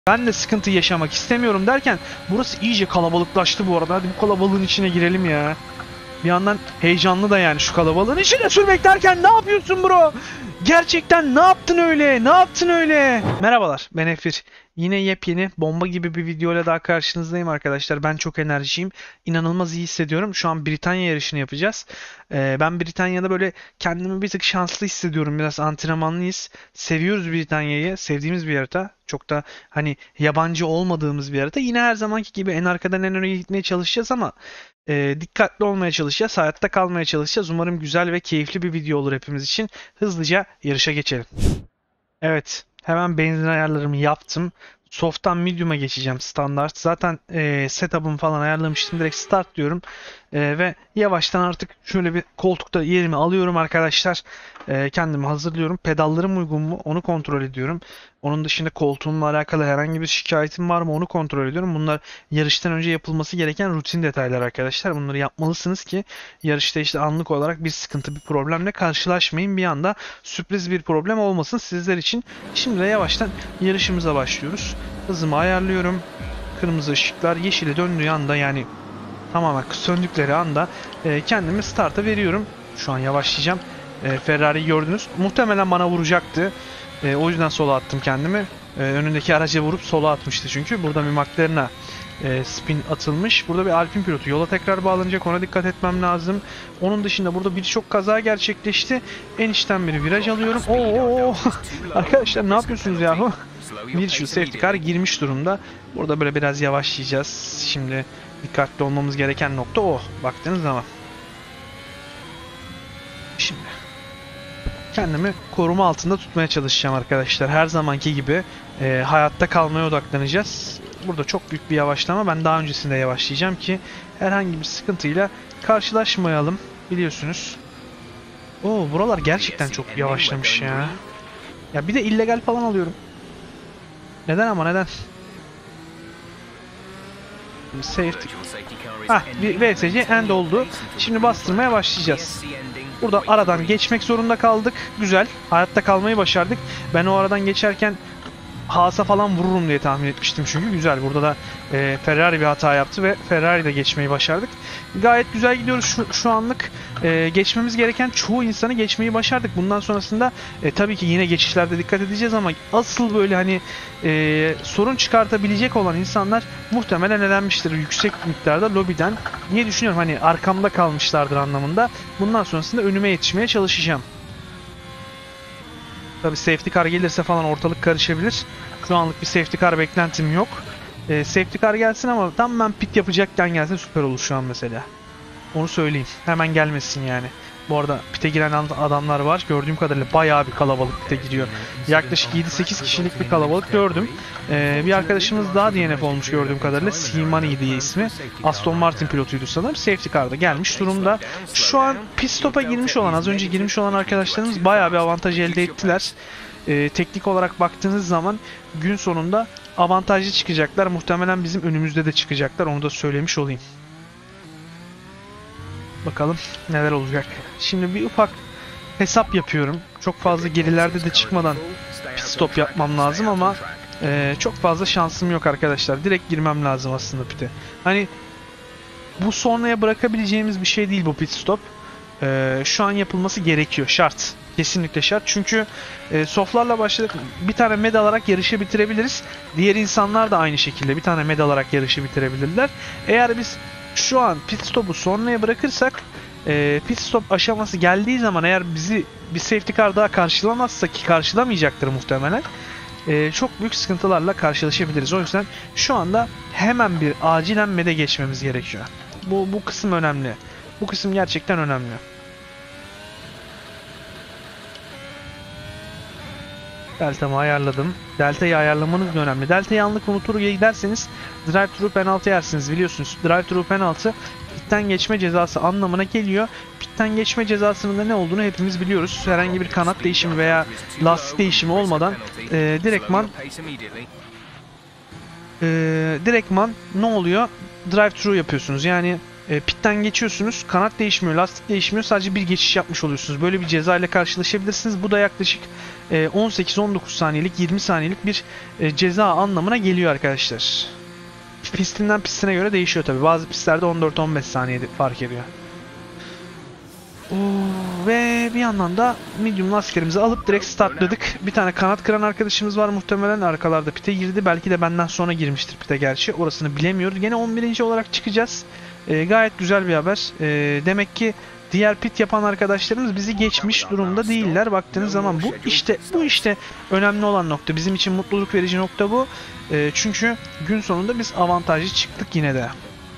Ben de sıkıntı yaşamak istemiyorum derken burası iyice kalabalıklaştı bu arada. Hadi bu kalabalığın içine girelim ya. Bir yandan heyecanlı da yani şu kalabalığın içine sürmek derken ne yapıyorsun bro? Gerçekten ne yaptın öyle? Ne yaptın öyle? Merhabalar, ben Efir. Yine yepyeni bomba gibi bir videoyla daha karşınızdayım arkadaşlar. Ben çok enerjiyim. İnanılmaz iyi hissediyorum. Şu an Britanya yarışını yapacağız. Ben Britanya'da böyle kendimi bir tık şanslı hissediyorum. Biraz antrenmanlıyız. Seviyoruz Britanya'yı. Sevdiğimiz bir harita. Çok da hani yabancı olmadığımız bir harita. Yine her zamanki gibi en arkadan en öne gitmeye çalışacağız ama dikkatli olmaya çalışacağız. Hayatta kalmaya çalışacağız. Umarım güzel ve keyifli bir video olur hepimiz için. Hızlıca yarışa geçelim. Evet. Hemen benzin ayarlarımı yaptım. Soft'tan medium'a geçeceğim standart. Zaten setup'ımı falan ayarlamıştım. Direkt start diyorum. Ve yavaştan artık şöyle bir koltukta yerimi alıyorum arkadaşlar. Kendimi hazırlıyorum. Pedallarım uygun mu? Onu kontrol ediyorum. Onun dışında koltuğumla alakalı herhangi bir şikayetim var mı? Onu kontrol ediyorum. Bunlar yarıştan önce yapılması gereken rutin detaylar arkadaşlar. Bunları yapmalısınız ki yarışta işte anlık olarak bir sıkıntı, bir problemle karşılaşmayın. Bir anda sürpriz bir problem olmasın sizler için. Şimdi de yavaştan yarışımıza başlıyoruz. Hızımı ayarlıyorum. Kırmızı ışıklar yeşile döndüğü anda, yani tamamen söndükleri anda kendimi start'a veriyorum. Şu an yavaşlayacağım. Ferrari'yi gördünüz. Muhtemelen bana vuracaktı. O yüzden sola attım kendimi. Önündeki araca vurup sola atmıştı çünkü. Burada bir McLaren'a spin atılmış. Burada bir Alpine pilotu yola tekrar bağlanacak. Ona dikkat etmem lazım. Onun dışında burada birçok kaza gerçekleşti. En içten bir viraj alıyorum. Oo! Arkadaşlar ne yapıyorsunuz yahu? Bir şu safety car girmiş durumda. Burada böyle biraz yavaşlayacağız. Şimdi dikkatli olmamız gereken nokta o. Baktığınız zaman. Şimdi kendimi koruma altında tutmaya çalışacağım arkadaşlar. Her zamanki gibi hayatta kalmaya odaklanacağız. Burada çok büyük bir yavaşlama. Ben daha öncesinde yavaşlayacağım ki herhangi bir sıkıntıyla karşılaşmayalım. Biliyorsunuz. Oo, buralar gerçekten çok yavaşlamış ya. Ya bir de illegal falan alıyorum. Neden ama neden? Safety. Bir VSC end oldu. Şimdi bastırmaya başlayacağız. Burada aradan geçmek zorunda kaldık. Güzel. Hayatta kalmayı başardık. Ben o aradan geçerken Haas'a falan vururum diye tahmin etmiştim çünkü. Güzel. Burada da Ferrari bir hata yaptı ve Ferrari de geçmeyi başardık. Gayet güzel gidiyoruz şu anlık. Geçmemiz gereken çoğu insanı geçmeyi başardık. Bundan sonrasında tabii ki yine geçişlerde dikkat edeceğiz ama asıl böyle hani sorun çıkartabilecek olan insanlar muhtemelen elenmiştir yüksek miktarda lobiden diye düşünüyorum. Hani arkamda kalmışlardır anlamında. Bundan sonrasında önüme yetişmeye çalışacağım. Tabii safety car gelirse falan ortalık karışabilir. Şu anlık bir safety car beklentim yok. Safety car gelsin ama tam ben pit yapacakken gelsin süper olur şu an mesela. Onu söyleyeyim. Hemen gelmesin yani. Bu arada pite giren adamlar var. Gördüğüm kadarıyla bayağı bir kalabalık pite giriyor. Yaklaşık 7-8 kişilik bir kalabalık gördüm. Bir arkadaşımız daha DNF olmuş gördüğüm kadarıyla. Simani diye ismi. Aston Martin pilotuydu sanırım. Safety car'da gelmiş durumda. Şu an pit stop'a girmiş olan, az önce girmiş olan arkadaşlarımız bayağı bir avantaj elde ettiler. Teknik olarak baktığınız zaman gün sonunda avantajlı çıkacaklar. Muhtemelen bizim önümüzde de çıkacaklar. Onu da söylemiş olayım. Bakalım neler olacak. Şimdi bir ufak hesap yapıyorum. Çok fazla gerilerde de çıkmadan pit stop yapmam lazım ama çok fazla şansım yok arkadaşlar. Direkt girmem lazım aslında pit'e. Hani bu sonraya bırakabileceğimiz bir şey değil bu pit stop. Şu an yapılması gerekiyor. Şart. Kesinlikle şart. Çünkü softlarla başladık. Bir tane med alarak yarışı bitirebiliriz. Diğer insanlar da aynı şekilde bir tane med alarak yarışı bitirebilirler. Eğer biz şu an pit stop'u sonraya bırakırsak pit stop aşaması geldiği zaman eğer bizi bir safety car daha karşılamazsa, ki karşılamayacaktır muhtemelen, çok büyük sıkıntılarla karşılaşabiliriz. O yüzden şu anda hemen bir acilen med'e geçmemiz gerekiyor. Bu kısım önemli. Bu kısım gerçekten önemli. Delta'mı ayarladım. Delta'yı ayarlamanız da önemli. Delta'yı anlık unutur giderseniz drive-thru penaltı yersiniz, biliyorsunuz. Drive-thru penaltı pitten geçme cezası anlamına geliyor. Pitten geçme cezasının da ne olduğunu hepimiz biliyoruz. Herhangi bir kanat değişimi veya lastik değişimi olmadan direktman ne oluyor? Drive-thru yapıyorsunuz. Yani pitten geçiyorsunuz, kanat değişmiyor, lastik değişmiyor, sadece bir geçiş yapmış oluyorsunuz. Böyle bir ceza ile karşılaşabilirsiniz. Bu da yaklaşık 18-19 saniyelik 20 saniyelik bir ceza anlamına geliyor arkadaşlar. Pistinden pistine göre değişiyor tabi. Bazı pistlerde 14-15 saniye fark ediyor. Ve bir yandan da medium lastiklerimizi alıp direkt startladık. Bir tane kanat kıran arkadaşımız var muhtemelen arkalarda pite girdi. Belki de benden sonra girmiştir pite gerçi. Orasını bilemiyoruz. Gene 11. olarak çıkacağız. Gayet güzel bir haber. Demek ki diğer pit yapan arkadaşlarımız bizi geçmiş durumda değiller. Baktığınız zaman bu işte önemli olan nokta. Bizim için mutluluk verici nokta bu. Çünkü gün sonunda biz avantajlı çıktık yine de.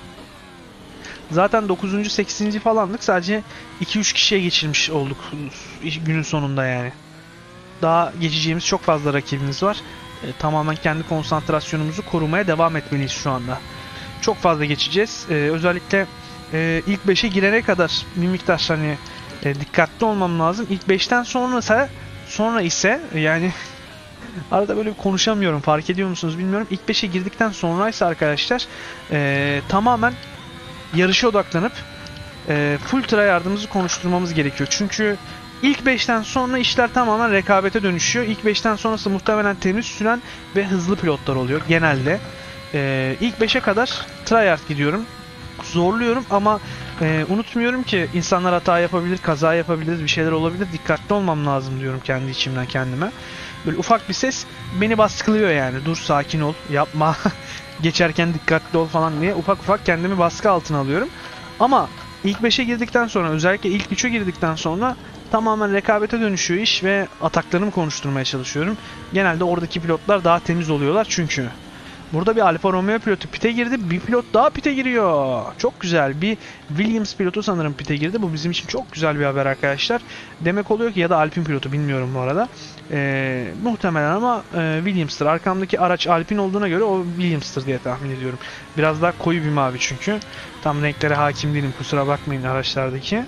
Zaten 9. 8. falandık. Sadece 2-3 kişiye geçilmiş olduk günün sonunda yani. Daha geçeceğimiz çok fazla rakibimiz var. Tamamen kendi konsantrasyonumuzu korumaya devam etmeliyiz şu anda. Çok fazla geçeceğiz. Özellikle ilk 5'e girene kadar bir miktar hani dikkatli olmam lazım. İlk 5'ten sonra ise yani arada böyle konuşamıyorum. Fark ediyor musunuz bilmiyorum. İlk 5'e girdikten sonraysa arkadaşlar tamamen yarışa odaklanıp full tryhard'ımızı konuşturmamız gerekiyor. Çünkü ilk 5'ten sonra işler tamamen rekabete dönüşüyor. İlk 5'ten sonrası muhtemelen temiz süren ve hızlı pilotlar oluyor genelde. İlk 5'e kadar tryhard gidiyorum. Zorluyorum ama unutmuyorum ki insanlar hata yapabilir, kaza yapabilir, bir şeyler olabilir. Dikkatli olmam lazım diyorum kendi içimden kendime. Böyle ufak bir ses beni baskılıyor yani. Dur, sakin ol, yapma, geçerken dikkatli ol falan diye ufak ufak kendimi baskı altına alıyorum. Ama ilk 5'e girdikten sonra, özellikle ilk 3'e girdikten sonra tamamen rekabete dönüşüyor iş ve ataklarımı konuşturmaya çalışıyorum. Genelde oradaki pilotlar daha temiz oluyorlar çünkü. Burada bir Alfa Romeo pilotu pite girdi. Bir pilot daha pite giriyor. Çok güzel. Bir Williams pilotu sanırım pite girdi. Bu bizim için çok güzel bir haber arkadaşlar. Demek oluyor ki, ya da Alpine pilotu, bilmiyorum bu arada. Muhtemelen ama Williams'tır. Arkamdaki araç Alpine olduğuna göre o Williams'tır diye tahmin ediyorum. Biraz daha koyu bir mavi çünkü. Tam renklere hakim değilim. Kusura bakmayın araçlardaki.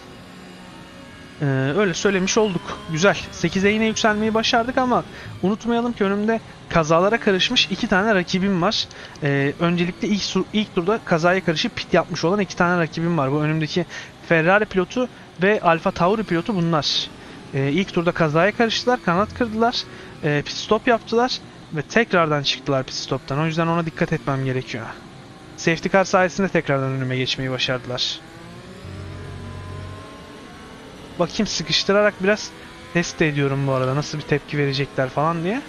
Öyle söylemiş olduk. Güzel. 8'e yine yükselmeyi başardık ama unutmayalım ki önümde kazalara karışmış 2 tane rakibim var. Öncelikle ilk turda kazaya karışıp pit yapmış olan 2 tane rakibim var. Bu önümdeki Ferrari pilotu ve Alfa Tauri pilotu bunlar. İlk turda kazaya karıştılar, kanat kırdılar, pit stop yaptılar ve tekrardan çıktılar pit stop'tan. O yüzden ona dikkat etmem gerekiyor. Safety car sayesinde tekrardan önüme geçmeyi başardılar. Bakayım, sıkıştırarak biraz test ediyorum bu arada. Nasıl bir tepki verecekler falan diye.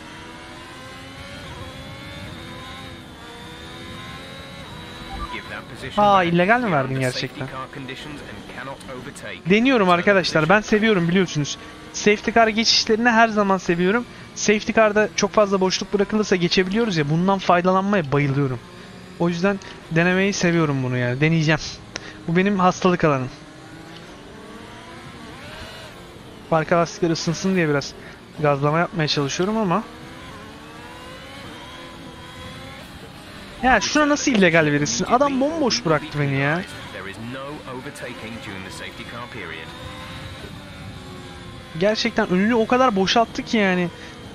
İllegal mi verdin gerçekten? Deniyorum arkadaşlar. Ben seviyorum biliyorsunuz. Safety car geçişlerini her zaman seviyorum. Safety car'da çok fazla boşluk bırakılırsa geçebiliyoruz ya. Bundan faydalanmaya bayılıyorum. O yüzden denemeyi seviyorum bunu yani. Deneyeceğim. Bu benim hastalık alanım. Arka lastikler ısınsın diye biraz gazlama yapmaya çalışıyorum ama. Ya şuna nasıl illegal verirsin? Adam bomboş bıraktı beni ya. Gerçekten önünü o kadar boşalttı ki yani.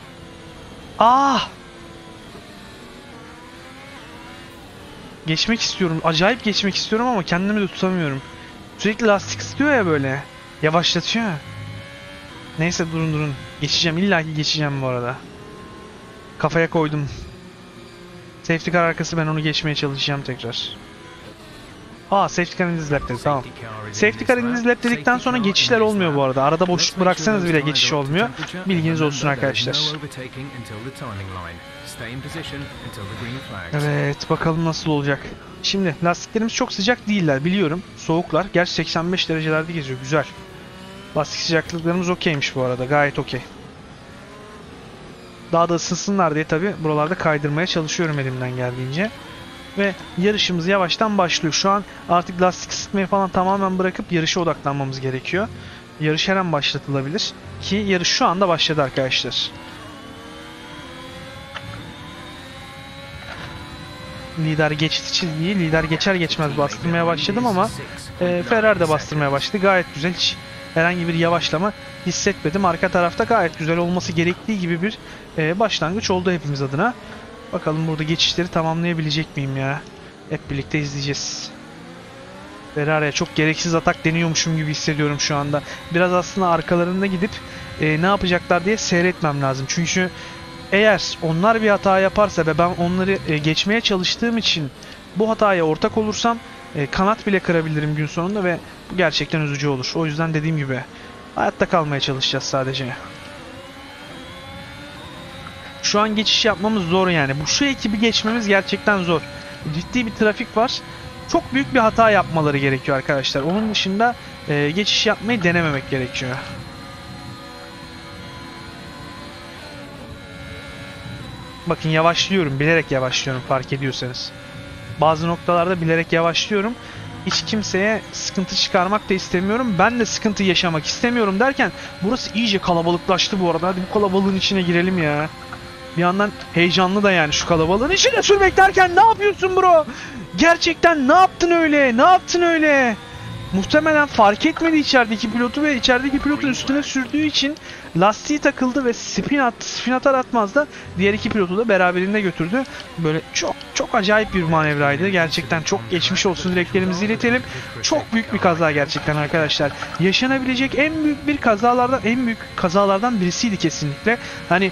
Geçmek istiyorum. Acayip geçmek istiyorum ama kendimi de tutamıyorum. Sürekli lastik ısıtıyor ya böyle. Yavaşlatıyor. Neyse, durun. Geçeceğim. İlla ki geçeceğim bu arada. Kafaya koydum. Safety car arkası, ben onu geçmeye çalışacağım tekrar. Safety car in this lap dedi. Tamam. Safety car in this lap dedikten sonra geçişler olmuyor bu arada. Arada boşluk bıraksanız bile geçiş olmuyor. Bilginiz olsun arkadaşlar. Evet, bakalım nasıl olacak. Şimdi lastiklerimiz çok sıcak değiller, biliyorum. Soğuklar. Gerçi 85 derecelerde geziyor. Güzel. Lastik sıcaklıklarımız okeymiş bu arada. Gayet okey. Daha da ısınsınlar diye tabi buralarda kaydırmaya çalışıyorum elimden geldiğince. Ve yarışımız yavaştan başlıyor. Şu an artık lastik ısıtmayı falan tamamen bırakıp yarışa odaklanmamız gerekiyor. Yarış her an başlatılabilir. Ki yarış şu anda başladı arkadaşlar. Lider geçti çizgiyi. Lider geçer geçmez bastırmaya başladım ama Ferrari de bastırmaya başladı. Gayet güzel. Hiç herhangi bir yavaşlama hissetmedim. Arka tarafta gayet güzel olması gerektiği gibi bir başlangıç oldu hepimiz adına. Bakalım burada geçişleri tamamlayabilecek miyim ya? Hep birlikte izleyeceğiz. Ferrari'ye çok gereksiz atak deniyormuşum gibi hissediyorum şu anda. Biraz aslında arkalarında gidip ne yapacaklar diye seyretmem lazım. Çünkü eğer onlar bir hata yaparsa ve ben onları geçmeye çalıştığım için bu hataya ortak olursam kanat bile kırabilirim gün sonunda ve bu gerçekten üzücü olur. O yüzden dediğim gibi hayatta kalmaya çalışacağız sadece. Şu an geçiş yapmamız zor yani. Şu ekibi geçmemiz gerçekten zor. Ciddi bir trafik var. Çok büyük bir hata yapmaları gerekiyor arkadaşlar. Onun dışında geçiş yapmayı denememek gerekiyor. Bakın yavaşlıyorum. Bilerek yavaşlıyorum fark ediyorsanız. Bazı noktalarda bilerek yavaşlıyorum. Hiç kimseye sıkıntı çıkarmak da istemiyorum. Ben de sıkıntı yaşamak istemiyorum derken burası iyice kalabalıklaştı bu arada. Hadi bu kalabalığın içine girelim ya. Bir yandan heyecanlı da yani şu kalabalığın içine sürmek derken ne yapıyorsun bro? Gerçekten ne yaptın öyle? Ne yaptın öyle? Muhtemelen fark etmedi içerideki pilotu ve içerideki pilotun üstüne sürdüğü için lastiği takıldı ve spin atar atmaz da diğer iki pilotu da beraberinde götürdü. Böyle çok acayip bir manevraydı. Gerçekten çok geçmiş olsun dileklerimizi iletelim. Çok büyük bir kaza gerçekten arkadaşlar. Yaşanabilecek en büyük kazalardan birisiydi kesinlikle. Hani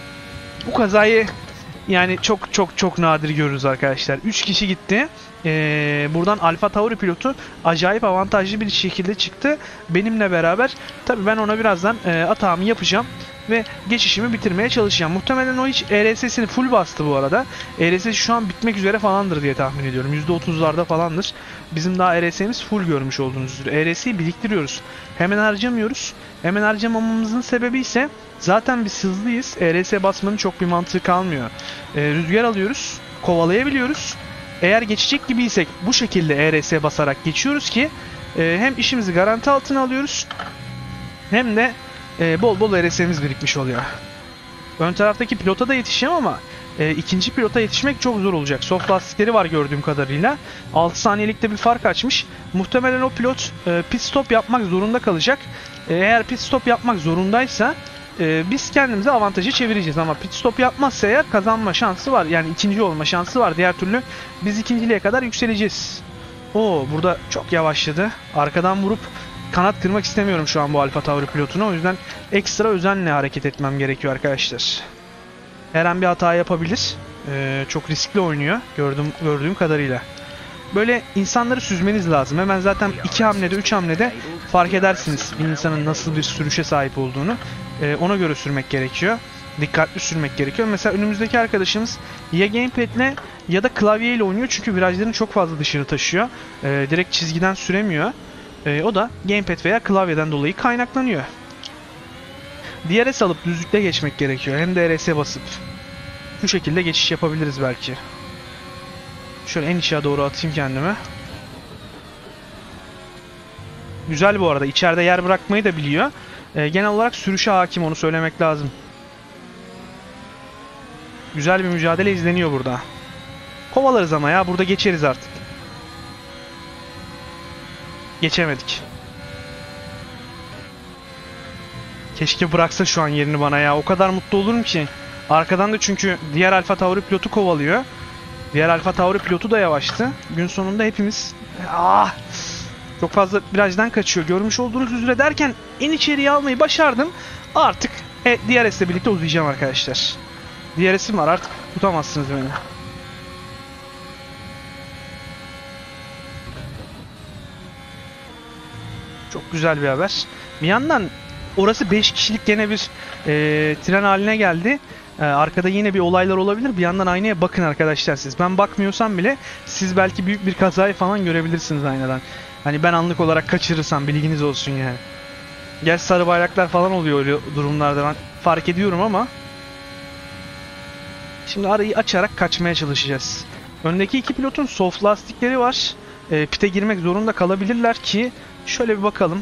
bu kazayı yani çok nadir görürüz arkadaşlar. 3 kişi gitti. Buradan Alfa Tauri pilotu acayip avantajlı bir şekilde çıktı. Benimle beraber. Tabii ben ona birazdan atağımı yapacağım. Ve geçişimi bitirmeye çalışacağım. Muhtemelen o hiç ERS'sini full bastı bu arada. ERS'si şu an bitmek üzere falandır diye tahmin ediyorum. %30'larda falandır. Bizim daha ERS'miz full görmüş olduğunuz üzere. ERS'yi biriktiriyoruz. Hemen harcamıyoruz. Hemen harcamamamızın sebebi ise zaten biz hızlıyız. ERS basmanın çok bir mantığı kalmıyor. Rüzgar alıyoruz. Kovalayabiliyoruz. Eğer geçecek gibiysek bu şekilde ERS basarak geçiyoruz ki hem işimizi garanti altına alıyoruz hem de bol bol ERS'miz birikmiş oluyor. Ön taraftaki pilota da yetişeceğim ama ikinci pilota yetişmek çok zor olacak. Soft lastikleri var gördüğüm kadarıyla. 6 saniyelikte bir fark açmış. Muhtemelen o pilot pit stop yapmak zorunda kalacak. Eğer pit stop yapmak zorundaysa biz kendimize avantajı çevireceğiz ama pit stop yapmazsa eğer kazanma şansı var. Yani ikinci olma şansı var. Diğer türlü biz ikinciliğe kadar yükseleceğiz. Oo, burada çok yavaşladı. Arkadan vurup kanat kırmak istemiyorum şu an bu Alfa Tauri pilotuna. O yüzden ekstra özenle hareket etmem gerekiyor arkadaşlar. Her an bir hata yapabilir. Çok riskli oynuyor gördüğüm kadarıyla. Böyle insanları süzmeniz lazım. Hemen zaten 2 hamlede 3 hamlede fark edersiniz bir insanın nasıl bir sürüşe sahip olduğunu. Ona göre sürmek gerekiyor. Dikkatli sürmek gerekiyor. Mesela önümüzdeki arkadaşımız ya gamepad'le ya da klavyeyle oynuyor. Çünkü virajlarını çok fazla dışarı taşıyor. Direkt çizgiden süremiyor. O da gamepad veya klavyeden dolayı kaynaklanıyor. DRS alıp düzlükte geçmek gerekiyor. Hem de RS'e basıp. Bu şekilde geçiş yapabiliriz belki. Şöyle en içe doğru atayım kendimi. Güzel bu arada. İçeride yer bırakmayı da biliyor. Genel olarak sürüşe hakim, onu söylemek lazım. Güzel bir mücadele izleniyor burada. Kovalarız ama ya. Burada geçeriz artık. Geçemedik. Keşke bıraksa şu an yerini bana ya. O kadar mutlu olurum ki. Arkadan da çünkü diğer Alfa Tauri pilotu kovalıyor. Diğer Alfa Tauri pilotu da yavaştı. Gün sonunda hepimiz... Çok fazla virajdan kaçıyor. Görmüş olduğunuz üzere derken en içeriye almayı başardım. Artık DRS ile birlikte uzayacağım arkadaşlar. DRS'im var, artık tutamazsınız beni. Çok güzel bir haber. Bir yandan orası 5 kişilik gene bir tren haline geldi. Arkada yine bir olaylar olabilir. Bir yandan aynaya bakın arkadaşlar siz. Ben bakmıyorsam bile siz belki büyük bir kazayı falan görebilirsiniz aynadan. Hani ben anlık olarak kaçırırsam bilginiz olsun yani. Gel sarı bayraklar falan oluyor öyle durumlarda, ben fark ediyorum ama. Şimdi arayı açarak kaçmaya çalışacağız. Öndeki iki pilotun soft lastikleri var. Pite girmek zorunda kalabilirler ki şöyle bir bakalım.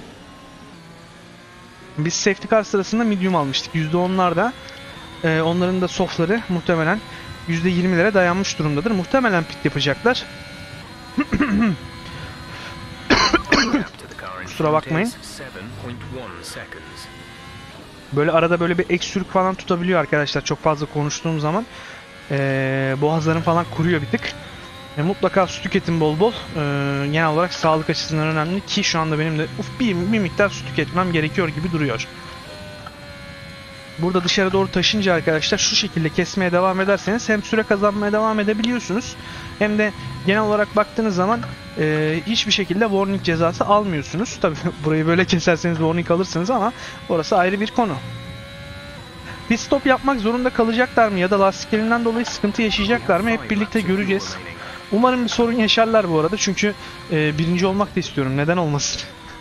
Biz safety car sırasında medium almıştık. %10'larda. Onların da softları muhtemelen %20'lere dayanmış durumdadır. Muhtemelen pit yapacaklar. Kusura bakmayın. Böyle arada böyle bir öksürük falan tutabiliyor arkadaşlar. Çok fazla konuştuğum zaman boğazlarım falan kuruyor bir tık. Mutlaka su tüketin bol bol. Genel olarak sağlık açısından önemli ki şu anda benim de bir miktar su tüketmem gerekiyor gibi duruyor. Burada dışarı doğru taşınca arkadaşlar şu şekilde kesmeye devam ederseniz hem süre kazanmaya devam edebiliyorsunuz hem de genel olarak baktığınız zaman hiçbir şekilde warning cezası almıyorsunuz. Tabii burayı böyle keserseniz warning alırsınız ama orası ayrı bir konu. Pit stop yapmak zorunda kalacaklar mı ya da lastiklerinden dolayı sıkıntı yaşayacaklar mı hep birlikte göreceğiz. Umarım bir sorun yaşarlar bu arada çünkü birinci olmak da istiyorum, neden olmasın.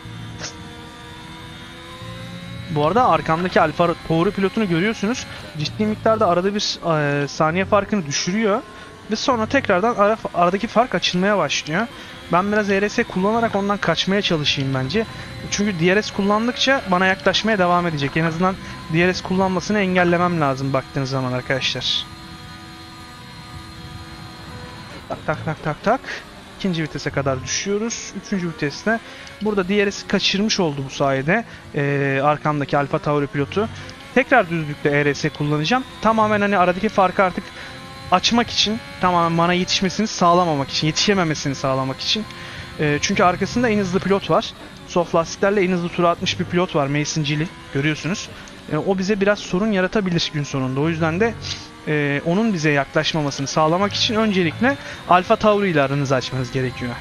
Bu arada arkamdaki Alfa Tauri pilotunu görüyorsunuz. Ciddi miktarda arada bir saniye farkını düşürüyor. Ve sonra tekrardan aradaki fark açılmaya başlıyor. Ben biraz ERS kullanarak ondan kaçmaya çalışayım bence. Çünkü DRS kullandıkça bana yaklaşmaya devam edecek. En azından DRS kullanmasını engellemem lazım baktığınız zaman arkadaşlar. Tak tak tak tak tak. İkinci vitese kadar düşüyoruz. Üçüncü viteste. Burada DRS'i kaçırmış oldu bu sayede. Arkamdaki Alfa Tauri pilotu. Tekrar düzlükte ERS kullanacağım. Tamamen hani aradaki farkı artık açmak için. Tamamen bana yetişmesini sağlamamak için. Yetişememesini sağlamak için. Çünkü arkasında en hızlı pilot var. Soft lastiklerle en hızlı tura atmış bir pilot var. Mason Gilly. Görüyorsunuz. O bize biraz sorun yaratabilir gün sonunda. O yüzden de onun bize yaklaşmamasını sağlamak için öncelikle Alfa Tauri ile aranızı açmanız gerekiyor.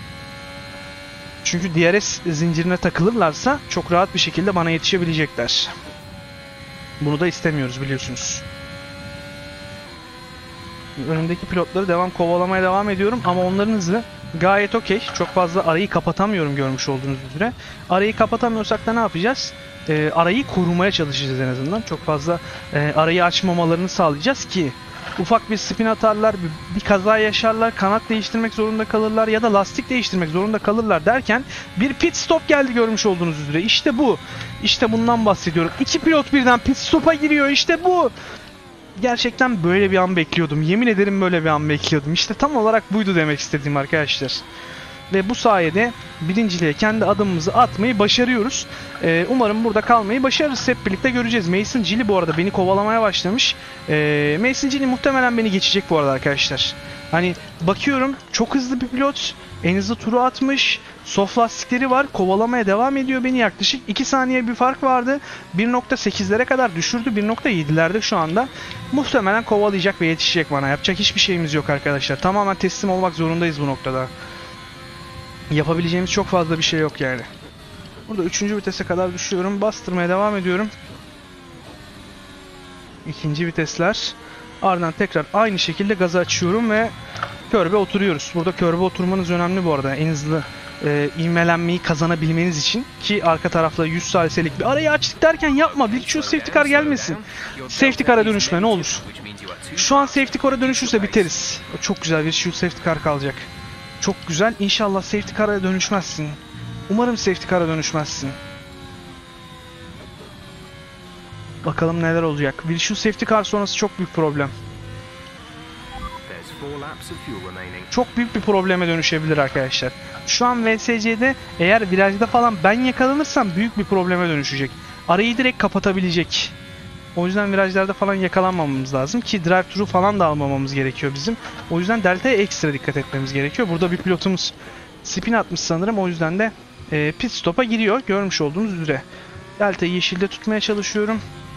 Çünkü DRS zincirine takılırlarsa çok rahat bir şekilde bana yetişebilecekler. Bunu da istemiyoruz biliyorsunuz. Önümdeki pilotları kovalamaya devam ediyorum ama onların hızı gayet okey. Çok fazla arayı kapatamıyorum görmüş olduğunuz üzere. Arayı kapatamıyorsak da ne yapacağız? Arayı korumaya çalışacağız en azından. Çok fazla arayı açmamalarını sağlayacağız ki ufak bir spin atarlar, bir kaza yaşarlar, kanat değiştirmek zorunda kalırlar ya da lastik değiştirmek zorunda kalırlar derken bir pit stop geldi görmüş olduğunuz üzere. İşte bu. İşte bundan bahsediyorum. İki pilot birden pit stop'a giriyor. İşte bu. Gerçekten böyle bir an bekliyordum. Yemin ederim böyle bir an bekliyordum. İşte tam olarak buydu demek istediğim arkadaşlar. Ve bu sayede birinciliğe kendi adımımızı atmayı başarıyoruz. Umarım burada kalmayı başarırız. Hep birlikte göreceğiz. Mason Gilly bu arada beni kovalamaya başlamış. Mason Gilly muhtemelen beni geçecek bu arada arkadaşlar. Hani bakıyorum çok hızlı bir pilot. En hızlı turu atmış. Soft lastikleri var. Kovalamaya devam ediyor beni yaklaşık. 2 saniye bir fark vardı. 1.8'lere kadar düşürdü. 1.7'lerde şu anda. Muhtemelen kovalayacak ve yetişecek bana. Yapacak hiçbir şeyimiz yok arkadaşlar. Tamamen teslim olmak zorundayız bu noktada. Yapabileceğimiz çok fazla bir şey yok yani. Burada 3. vitese kadar düşüyorum. Bastırmaya devam ediyorum. 2. vitesler. Ardından tekrar aynı şekilde gazı açıyorum ve körbe oturuyoruz. Burada körbe oturmanız önemli bu arada. En hızlı ivmelenmeyi kazanabilmeniz için. Ki arka tarafta 100 saliselik bir arayı açtık derken yapma. Bir şu safety car gelmesin. Safety car'a dönüşme ne olur. Şu an safety car'a dönüşürse biteriz. Çok güzel bir şu safety car kalacak. Çok güzel. İnşallah safety car'a dönüşmezsin. Umarım safety car'a dönüşmezsin. Bakalım neler olacak. Virtual safety car sonrası çok büyük problem. Çok büyük bir probleme dönüşebilir arkadaşlar. Şu an VSC'de eğer virajda falan ben yakalanırsam büyük bir probleme dönüşecek. Arayı direkt kapatabilecek. O yüzden virajlarda falan yakalanmamamız lazım ki drive-thru falan da almamamız gerekiyor bizim. O yüzden delta'ya ekstra dikkat etmemiz gerekiyor. Burada bir pilotumuz spin atmış sanırım. O yüzden de pit stop'a giriyor. Görmüş olduğunuz üzere. Delta'yı yeşilde tutmaya çalışıyorum.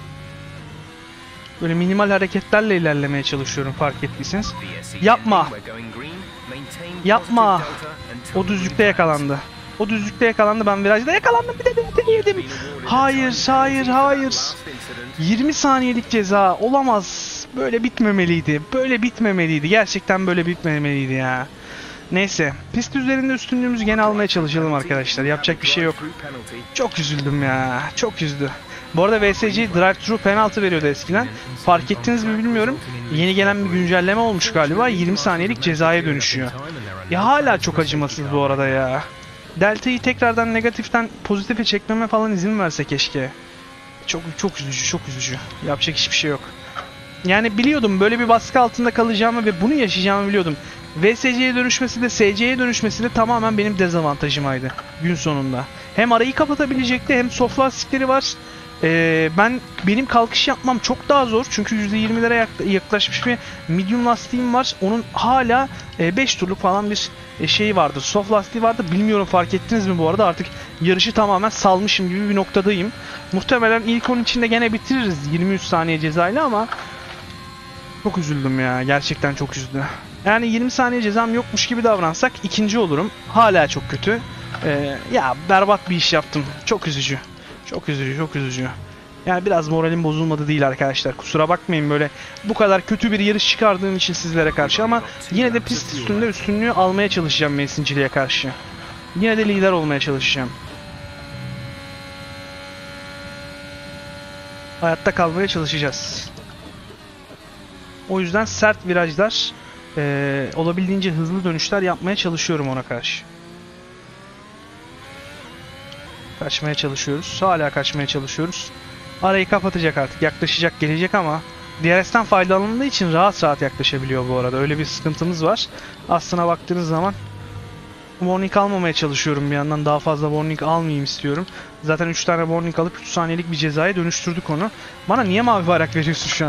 Böyle minimal hareketlerle ilerlemeye çalışıyorum fark ettiyseniz. Yapma. Yapma. O düzlükte yakalandı. O düzlükte yakalandı. Ben virajda yakalandım. Bir de delta yedim. Hayır, hayır, hayır. 20 saniyelik ceza olamaz. Böyle bitmemeliydi. Böyle bitmemeliydi. Gerçekten böyle bitmemeliydi ya. Neyse. Pist üzerinde üstünlüğümüzü gene almaya çalışalım arkadaşlar. Yapacak bir şey yok. Çok üzüldüm ya. Çok üzdü. Bu arada VSC drive-thru penaltı veriyordu eskiden. Fark ettiniz mi bilmiyorum. Yeni gelen bir güncelleme olmuş galiba. 20 saniyelik cezaya dönüşüyor. Ya hala çok acımasız bu arada ya. Delta'yı tekrardan negatiften pozitife çekmeme falan izin verse keşke. Çok üzücü, çok üzücü. Yapacak hiçbir şey yok. Yani biliyordum böyle bir baskı altında kalacağımı ve bunu yaşayacağımı biliyordum. VSC'ye dönüşmesi de SC'ye dönüşmesi de tamamen benim dezavantajımaydı gün sonunda. Hem arayı kapatabilecekti hem soft lastikleri var. Benim kalkış yapmam çok daha zor. Çünkü %20'lere yaklaşmış bir medium lastiğim var. Onun hala 5 turluk falan bir şeyi vardı. Soft lastiği vardı. Bilmiyorum fark ettiniz mi bu arada, artık yarışı tamamen salmışım gibi bir noktadayım. Muhtemelen ilk 10 içinde gene bitiririz 23 saniye cezayla ama çok üzüldüm ya. Gerçekten çok üzdü. Yani 20 saniye cezam yokmuş gibi davransak ikinci olurum. Hala çok kötü. Ya berbat bir iş yaptım. Çok üzücü. Çok üzücü, çok üzücü. Yani biraz moralim bozulmadı değil arkadaşlar. Kusura bakmayın böyle bu kadar kötü bir yarış çıkardığım için sizlere karşı, ama yine de pist üstünde üstünlüğü almaya çalışacağım Mesinciliğe karşı. Yine de lider olmaya çalışacağım. Hayatta kalmaya çalışacağız. O yüzden sert virajlar, olabildiğince hızlı dönüşler yapmaya çalışıyorum ona karşı. Kaçmaya çalışıyoruz. Hala kaçmaya çalışıyoruz. Arayı kapatacak artık. Yaklaşacak, gelecek ama DRS'ten faydalandığı için rahat rahat yaklaşabiliyor bu arada. Öyle bir sıkıntımız var. Aslına baktığınız zaman warning almamaya çalışıyorum bir yandan. Daha fazla warning almayayım istiyorum. Zaten 3 tane warning alıp 3 saniyelik bir cezaya dönüştürdük onu. Bana niye mavi bayrak veriyorsun şu an?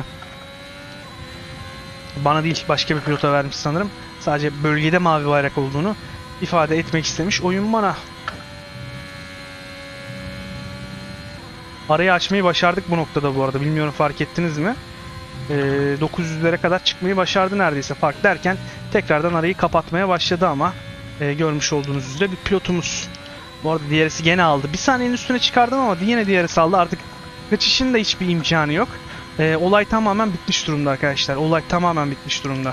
Bana değil, başka bir pilota vermiş sanırım. Sadece bölgede mavi bayrak olduğunu ifade etmek istemiş. Oyun bana. Arayı açmayı başardık bu noktada bu arada. Bilmiyorum fark ettiniz mi? 900'lere kadar çıkmayı başardı neredeyse. Fark derken tekrardan arayı kapatmaya başladı ama görmüş olduğunuz üzere bir pilotumuz. Bu arada DRS'i gene aldı. Bir saniyenin üstüne çıkardım ama yine DRS aldı. Artık kaçışın da hiçbir imkanı yok. Olay tamamen bitmiş durumda arkadaşlar. Olay tamamen bitmiş durumda.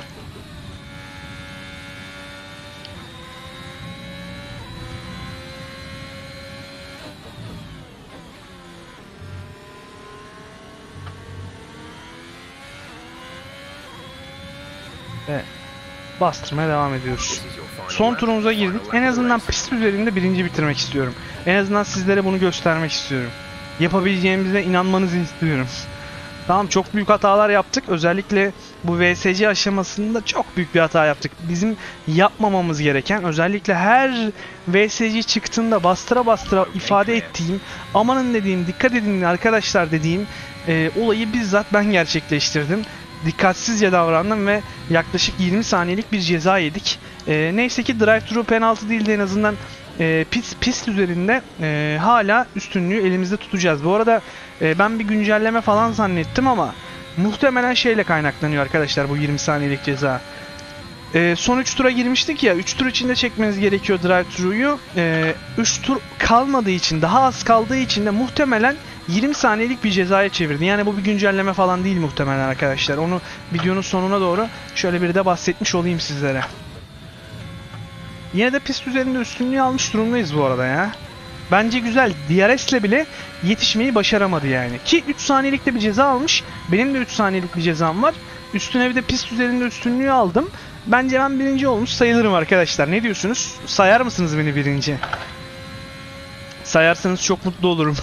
Ve bastırmaya devam ediyoruz. Son turumuza girdik. En azından pist üzerinde birinci bitirmek istiyorum. En azından sizlere bunu göstermek istiyorum. Yapabileceğimize inanmanızı istiyorum. Tamam, çok büyük hatalar yaptık. Özellikle bu VSC aşamasında çok büyük bir hata yaptık. Bizim yapmamamız gereken, özellikle her VSC çıktığında bastıra bastıra ifade ettiğim, amanın dediğim, dikkat edin arkadaşlar dediğim olayı bizzat ben gerçekleştirdim. Dikkatsizce davrandım ve yaklaşık 20 saniyelik bir ceza yedik. Neyse ki drive-thru penaltı değildi, en azından pist üzerinde hala üstünlüğü elimizde tutacağız. Bu arada ben bir güncelleme falan zannettim ama muhtemelen şeyle kaynaklanıyor arkadaşlar bu 20 saniyelik ceza. Son 3 tura girmiştik ya, 3 tur içinde çekmeniz gerekiyor drive-thru'yu. 3 tur kalmadığı için, daha az kaldığı için de muhtemelen 20 saniyelik bir cezaya çevirdi. Yani bu bir güncelleme falan değil muhtemelen arkadaşlar. Onu videonun sonuna doğru şöyle bir de bahsetmiş olayım sizlere. Yine de pist üzerinde üstünlüğü almış durumdayız bu arada ya. Bence güzel. DRS'le bile yetişmeyi başaramadı yani. Ki 3 saniyelik de bir ceza almış. Benim de 3 saniyelik bir cezam var. Üstüne bir de pist üzerinde üstünlüğü aldım. Bence ben birinci olmuş sayılırım arkadaşlar. Ne diyorsunuz? Sayar mısınız beni birinci? Sayarsanız çok mutlu olurum.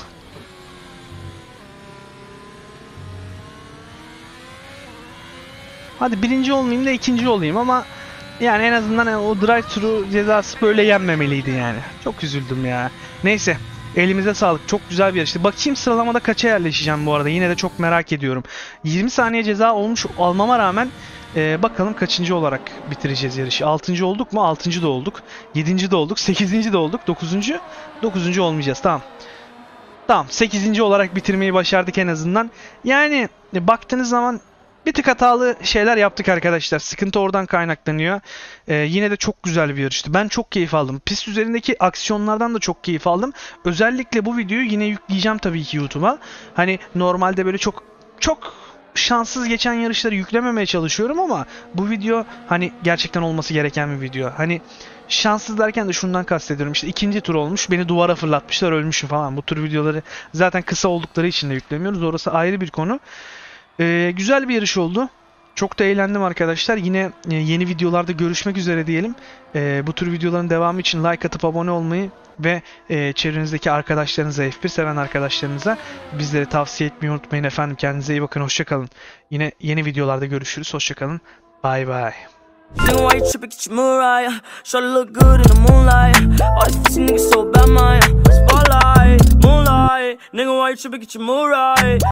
Hadi birinci olmayayım da ikinci olayım ama yani en azından o drive-thru cezası böyle yenmemeliydi yani. Çok üzüldüm ya. Neyse, elimize sağlık. Çok güzel bir yarıştı. Bakayım sıralamada kaça yerleşeceğim bu arada. Yine de çok merak ediyorum. 20 saniye ceza olmuş almama rağmen bakalım kaçıncı olarak bitireceğiz yarışı. 6. olduk mu? 6. da olduk. 7. de olduk. 8. de olduk. 9. 9. olmayacağız. Tamam. Tamam. 8. olarak bitirmeyi başardık en azından. Yani baktığınız zaman bir tık hatalı şeyler yaptık arkadaşlar. Sıkıntı oradan kaynaklanıyor. Yine de çok güzel bir yarıştı. Ben çok keyif aldım. Pist üzerindeki aksiyonlardan da çok keyif aldım. Özellikle bu videoyu yine yükleyeceğim tabii ki YouTube'a. Hani normalde böyle çok şanssız geçen yarışları yüklememeye çalışıyorum ama bu video hani gerçekten olması gereken bir video. Hani şanssız derken de şundan kastediyorum. İşte ikinci tur olmuş. Beni duvara fırlatmışlar, ölmüşüm falan. Bu tür videoları zaten kısa oldukları için de yüklemiyoruz. Orası ayrı bir konu. Güzel bir yarış oldu. Çok da eğlendim arkadaşlar. Yine yeni videolarda görüşmek üzere diyelim. Bu tür videoların devamı için like atıp abone olmayı ve çevrenizdeki arkadaşlarınıza, F1 seven arkadaşlarınıza bizleri tavsiye etmeyi unutmayın efendim. Kendinize iyi bakın. Hoşça kalın. Yine yeni videolarda görüşürüz. Hoşça kalın. Bye bye. Nigga, why you trippin'? Get your mood right. Sure look good in the moonlight. All these pussy niggas so bad, man. Spotlight, moonlight. Nigga, why you tripping? Get your mood right.